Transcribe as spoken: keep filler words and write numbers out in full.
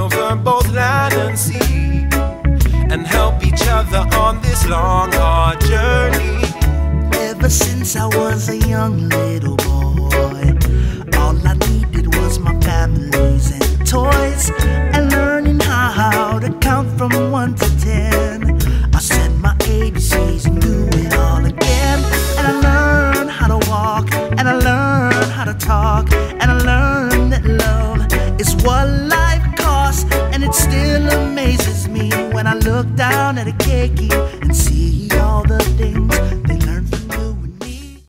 over both land and sea, and help each other on this long, hard journey. Ever since I was a young little boy, all I needed was my families and toys, and learning how to count from one to ten. I said my A B Cs and do it all again. And I learned how to walk, and I learned how to talk, and I learned that love is what life costs. And it still amazes me when I look down at a keiki and see